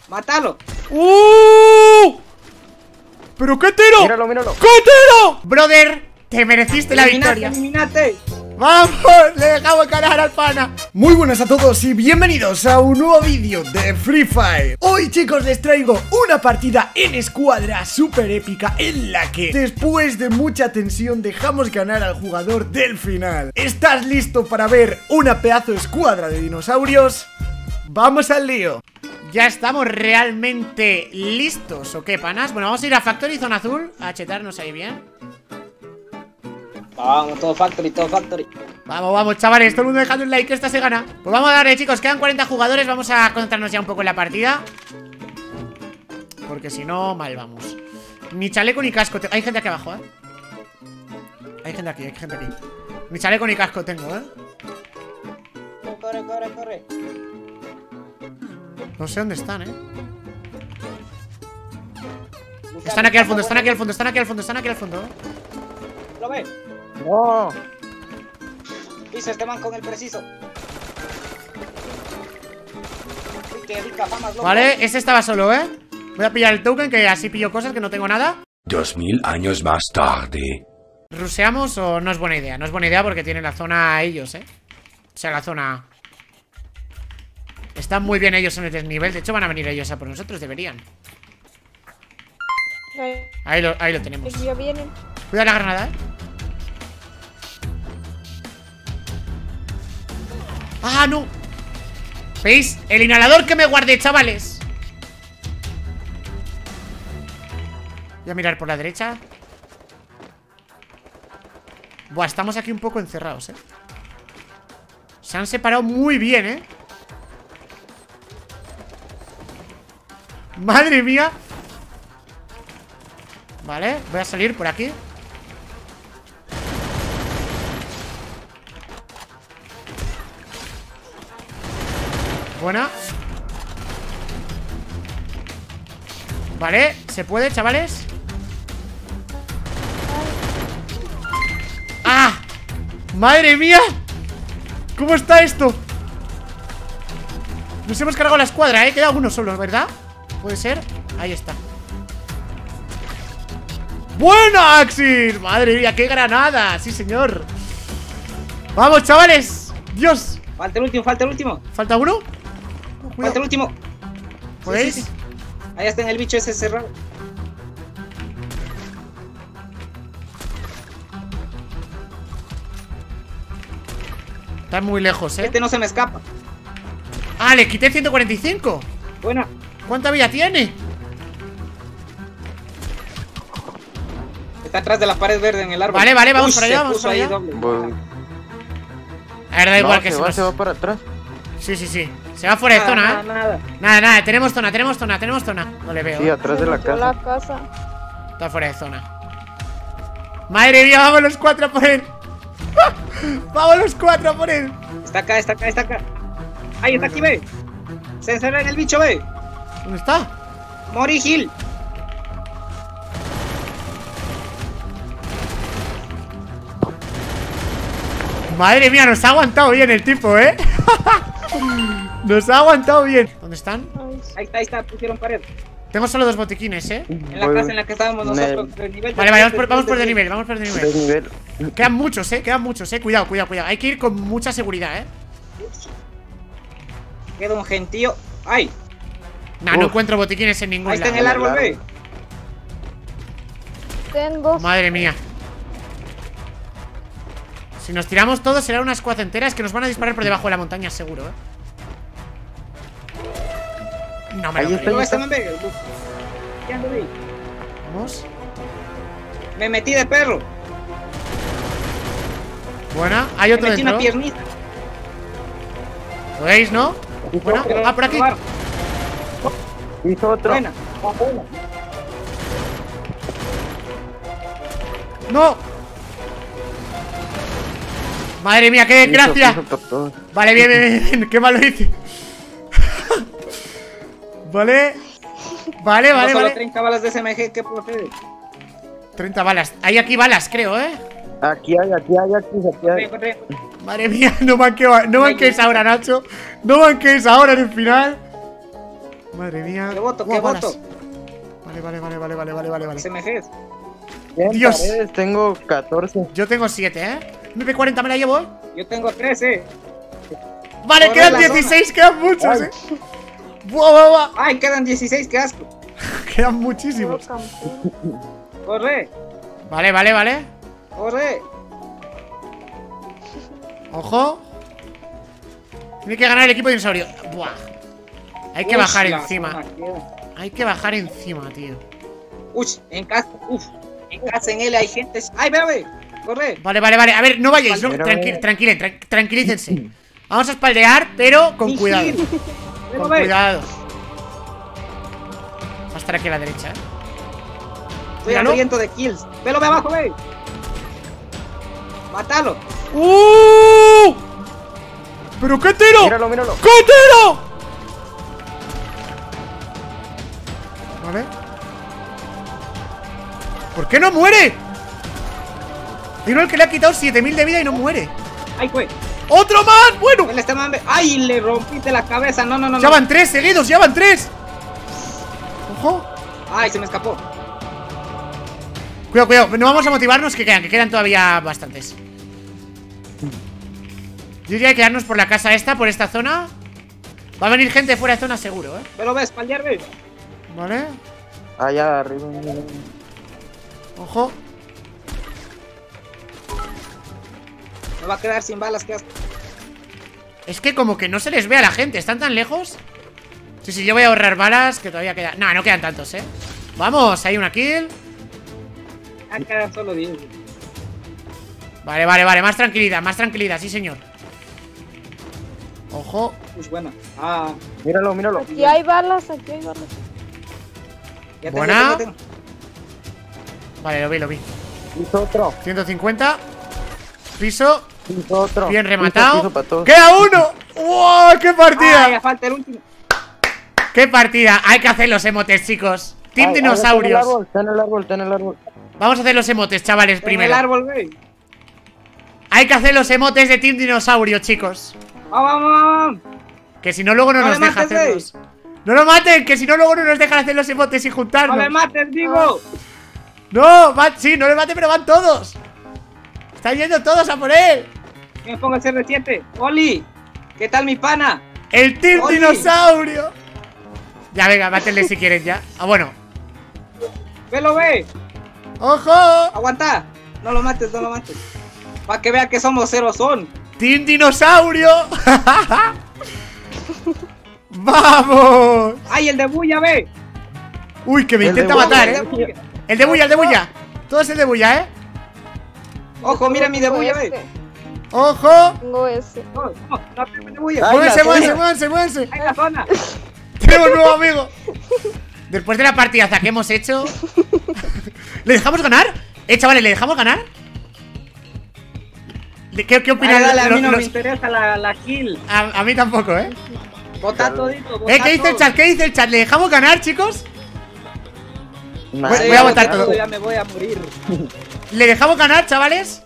¡Mátalo! ¿Pero qué tiro? Míralo, míralo. ¿Qué tiro? Brother, te mereciste la victoria. ¡Eliminate! ¡Vamos! Le dejamos ganar al pana. Muy buenas a todos y bienvenidos a un nuevo vídeo de Free Fire. Hoy, chicos, les traigo una partida en escuadra súper épica en la que, después de mucha tensión, dejamos ganar al jugador del final. ¿Estás listo para ver una pedazo de escuadra de dinosaurios? ¡Vamos al lío! ¿Ya estamos realmente listos o qué, panas? Bueno, vamos a ir a Factory, zona azul, a chetarnos ahí bien. Vamos, todo Factory, todo Factory. Vamos, vamos, chavales, todo el mundo dejando un like, que esta se gana. Pues vamos a darle, chicos, quedan 40 jugadores. Vamos a concentrarnos ya un poco en la partida, porque si no, mal vamos. Ni chaleco ni casco. Hay gente aquí abajo, Hay gente aquí, Ni chaleco ni casco tengo, Corre, corre, corre. No sé dónde están, Están aquí al fondo, están aquí al fondo, están aquí al fondo, están aquí al fondo, ¿Lo ve? No. Hizo este man con el preciso. Uy, qué rica fama, loco. Vale, ese estaba solo, Voy a pillar el token, que así pillo cosas, que no tengo nada. 2000 años más tarde. ¿Ruseamos o no es buena idea? No es buena idea porque tienen la zona a ellos, O sea, la zona A. Están muy bien ellos en el desnivel. De hecho, van a venir ellos a por nosotros, deberían. Ahí lo tenemos. Ya vienen. Cuidado la granada, ¡Ah, no! ¿Veis? El inhalador que me guardé, chavales. Voy a mirar por la derecha. Buah, estamos aquí un poco encerrados, Se han separado muy bien, ¡Madre mía! Vale, voy a salir por aquí. Buena. Vale, se puede, chavales. ¡Ah! ¡Madre mía! ¿Cómo está esto? Nos hemos cargado la escuadra, Queda uno solo, ¿verdad? ¿Puede ser? Ahí está. ¡Buena, Axir! ¡Madre mía, qué granada! ¡Sí, señor! ¡Vamos, chavales! ¡Dios! Falta el último, falta el último. ¿Falta uno? Falta el último. ¿Podéis? Sí. Ahí está en el bicho ese cerrado. Está muy lejos, Este no se me escapa. ¡Ah, le quité 145! Buena. ¿Cuánta vida tiene? Está atrás de la pared verde en el árbol. Vale, vale, vamos Uy, para allá, se vamos puso para ahí allá. doble. Voy. A ver, da igual No, que se va para atrás. Sí. Se va fuera de zona, Nada. Nada, tenemos zona. No le veo. Sí, atrás de la Metió casa. la casa. Está fuera de zona. Madre mía, vamos los 4 a por él. Vamos los 4 a por él. Está acá. Ahí está aquí, ve. Se encerra en el bicho, ve. ¿Dónde está? Mori Hill. Madre mía, nos ha aguantado bien el tipo, Nos ha aguantado bien. ¿Dónde están? Ay, Ahí está, pusieron pared. Tengo solo 2 botiquines, En la casa en la que estábamos nosotros. Del nivel Vale, vamos por de nivel, De nivel. Quedan muchos, Cuidado. Hay que ir con mucha seguridad, Queda un gentío. ¡Ay! Nah, no encuentro botiquines en ningún Ahí está lado. en el árbol, ve. tengo. Madre mía. Si nos tiramos todos serán unas squad enteras que nos van a disparar por debajo de la montaña, seguro, No me lo Ahí está. creo. No, esta me ve. ¿Qué ando ahí? Vamos. Me metí de perro. Buena, hay Me otro metí una dentro. piernita. ¿Lo veis, no? Buena. Pero Por aquí. probar. Hizo otro. Buena. ¡No! Madre mía, qué gracia. Hizo por todo. Vale, bien. Qué mal lo hice. Vale. Tengo solo 30 balas de SMG, ¿qué procede? 30 balas. Hay aquí balas, creo, Aquí hay. Corre. Madre mía, no manquees ahora, Nacho. No manquees ahora en el final. Madre mía. ¿Qué voto? Buah, ¿Qué balas. voto? Vale. SMGs. En Dios. paredes tengo 14. Yo tengo 7, ¿eh? MP40 me la llevo. Yo tengo 13. Vale, Corre quedan la 16, quedan muchos, Ay. ¿eh? Buah. Ay, quedan 16, qué asco. Quedan muchísimos. Corre, Vale. corre. Ojo. Tiene que ganar el equipo de dinosaurio. Buah. Hay que bajar Ush, la encima. zona queda. Hay que bajar encima, tío. Uy, en casa, en casa en L hay gente. Ay, ve, corre. Vale. A ver, no vayáis, ¿no? Pero- Tranquilícense. Vamos a espaldear, pero con Mi cuidado. gil. Con Ve. cuidado. Va a estar aquí a la derecha, ¿eh? Estoy Míralo. hambriento de kills. Velo, ve abajo, ve. Mátalo. ¿Pero qué tiro? Míralo. ¿Qué tiro? Vale. ¿Por qué no muere? Hay uno al que le ha quitado 7000 de vida y no muere. Ay, fue. ¡Otro más! Bueno. Él está mamando. Ay, le rompiste la cabeza. No. Ya van 3 seguidos, ya van 3. Ojo. Ay, se me escapó. Cuidado. No vamos a motivarnos, que quedan todavía bastantes. Yo diría que quedarnos por la casa esta, por esta zona. Va a venir gente fuera de zona seguro, ¿eh? Velo, ve, espaldear, ve. Vale. Allá arriba. Ojo. Me va a quedar sin balas, qué asco. Es que como que no se les ve a la gente. ¿Están tan lejos? Sí, yo voy a ahorrar balas, que todavía quedan. No quedan tantos, ¿eh? Vamos, hay una kill. Ah, quedan solo 10. Vale, más tranquilidad, sí señor. Ojo. Uy, buena. Ah, Míralo. Aquí hay balas. ya tengo, Buena. tengo. Vale, lo vi. Hizo otro. 150. Piso. Hizo otro. Bien rematado. Piso para todos. ¡Queda uno! ¡Wow! ¡Qué Ah, partida! ya falta el último. ¡Qué partida! Hay que hacer los emotes, chicos. Team Ay, dinosaurios. Está en el árbol. Vamos a hacer los emotes, chavales, En el primero. árbol, ve. Hay que hacer los emotes de Team Dinosaurio, chicos. Vamos. Que si no, luego no No nos le deja mates, hacerlos. ¡No lo maten! Que si no, luego no nos dejan hacer los emotes y No juntarnos. me mates, digo. No, sí, no le maten, pero van todos. Están yendo todos a por él. Me pongo el CR7. Oli, ¿qué tal mi pana? El Team Oli. Dinosaurio. Ya, venga, mátenle si quieren ya. Ah, bueno. Velo, ve. ¡Ojo! Aguanta. No lo mates. Para que vea que somos cero son. ¡Team Dinosaurio! ¡Vamos! Ay, el de bulla, ve. Uy, que me El de intenta Bulla, matar, El ¿eh? de bulla. El de bulla. Todo es el de bulla, ¿eh? Ojo, mira mi de bulla, ve. ¡Ojo! Tengo ese. No, el de bulla. Ay, Muévanse. Ay, la zona. Tenemos un nuevo amigo. Después de la partidaza que hemos hecho. ¿Le dejamos ganar? Chavales, ¿le dejamos ganar? ¿Qué opinan Dale, a mí no me los- interesa la kill. A mí tampoco, ¿eh? Vota todito. vota ¿Qué dice el todo. chat? ¿Qué dice el chat? ¿Le dejamos ganar, chicos? Nadie. Sí, voy a votar voté todo. Ya me voy a morir. ¿Le dejamos ganar, chavales?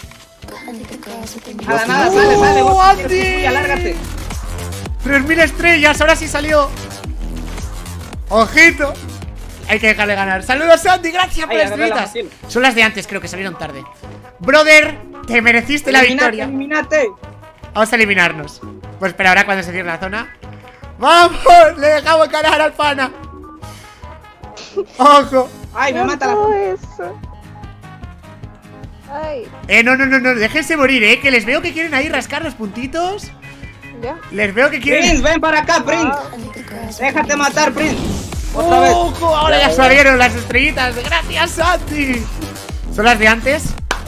Nada, sale. vos Andy! quieres bulla, lárgate. 3000 estrellas, ahora sí salió. Ojito. Hay que dejarle ganar. Saludos, Andy, gracias por Ay, las agarré la estrellitas. mochila. Son las de antes, creo que salieron tarde. Brother, te mereciste la victoria. Eliminate. Vamos a eliminarnos. Pues espera, ahora cuando se cierre la zona. ¡Vamos! ¡Le dejamos ganar al pana! ¡Ojo! Ay, me mata Todo la. eso. Ay, No, déjense morir, que les veo que quieren ahí rascar los puntitos. ya. Les veo que quieren. Prince, ven para acá, Prince. Déjate matar, Prince. Otra vez. ¡Ojo! Ahora ya salieron las estrellitas. ¡Gracias, Santi! ¿Son las de antes?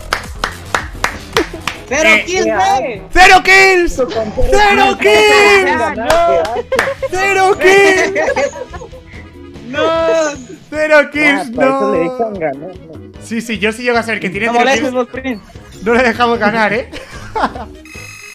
Cero Eh, kills, ve. ¡Cero kills! ¡Cero kills! ¡Cero kills! No. ¡Cero kills! Para eso le ¡No! dejan ganar. Sí, yo sí llego a saber que tiene No cero molestes kills. vos, Prince. No le dejamos ganar,